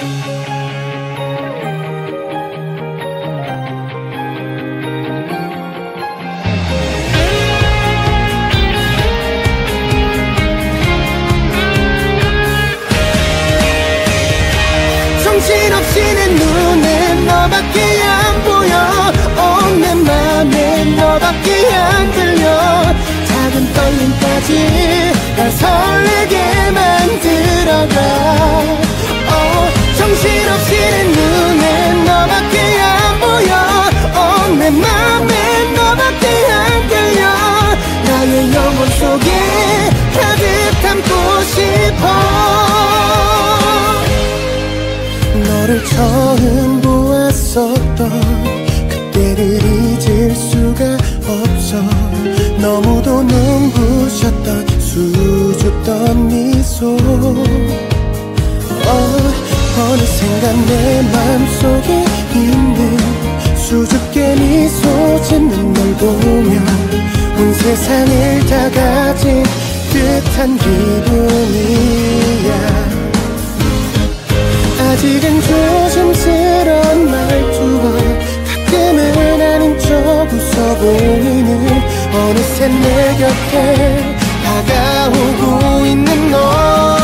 정신없이 내 눈에 너밖에 안 보여. 온 내 맘에 너밖에 안 들려. 작은 떨림까지 날 설레게 만들어가. 정신없이 내 눈에 너밖에 안 보여. 온 내 맘에 너밖에 안 들려. 나의 영혼 속에 가득 담고 싶어. 너를 처음 보았었던 그때를 잊을 수가 없어. 너무도 눈부셨던 수줍던 미소. 어느샌가 내 맘속에 있는 수줍게 미소 짓는 널 보며 온 세상을 다 가진 듯한 기분이야. 아직은 조심스러운 말투와 가끔은 아닌 척 웃어 보이는 어느새 내 곁에 다가오고 있는 너.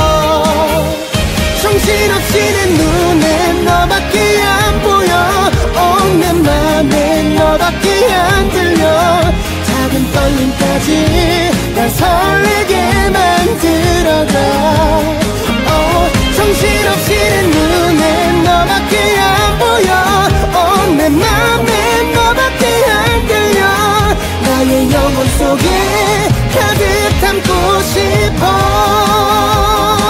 정신없이 내 눈에 너밖에 안 보여. 온 내 맘에 너밖에 안 들려. 작은 떨림까지 날 설레게 만들어가. 정신없이 내 눈에 너밖에 안 보여. 온 내 맘에 너밖에 안 들려. 나의 영혼 속에 가득 담고 싶어.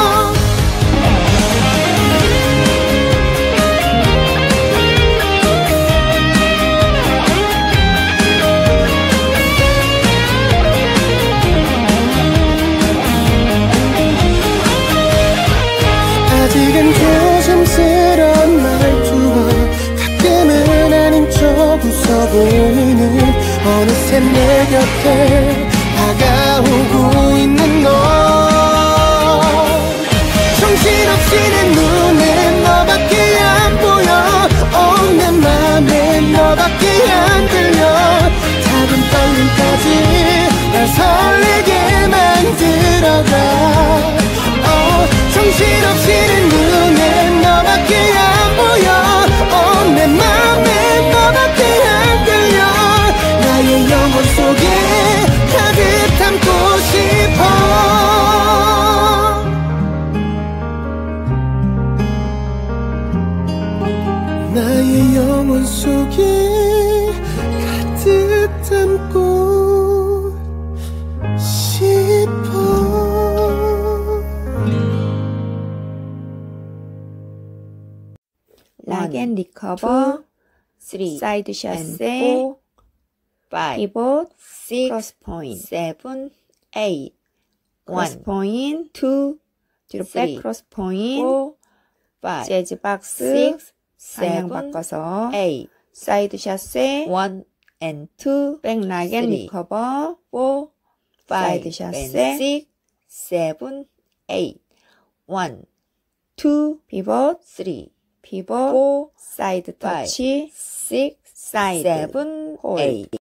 아직은 조심스러운 말투와 가끔은 아닌 척 웃어 보이는 어느새 내 곁에 다가오고 있는 너. 정신없이 내 눈에 너밖에 안 보여. 온 내 맘에 너밖에 안 들려. 작은 떨림까지 날 설레게 만들어가. 정신없이 내 눈에 너밖에 안 보여. 온 내 맘에 너밖에 안 들려. 나의 영혼 속에 가득 담고 싶어. 나의 영혼 속에 가득 담고 싶어. 락 앤 리커버, 3, 사이드 샷세, 5, 5, 피봇, 6, 크로스 포인트, 7, 8, 크로스 1, 포인트, 2, 뒤로 3, 백 크로스 포인트, 4, 5, 재즈 박스, 6, 방향 7, 바꿔서 8, 사이드 샷세, 1 and 2, 백 락 앤 3, 리커버, 4, 사이드 5 샷세, and 6, 7, 8, 1, 2, 피봇, 3, 피봇, 4, 사이드 5, 터치, 6, 사이드, 7, 홀드. 8